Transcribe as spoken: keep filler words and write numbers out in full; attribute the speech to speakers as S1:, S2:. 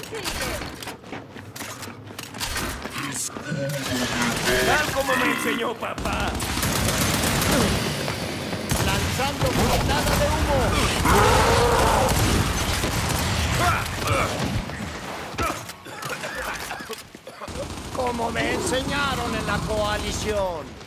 S1: Tal como me enseñó papá.
S2: Lanzando granada de humo. Como me enseñaron en la coalición.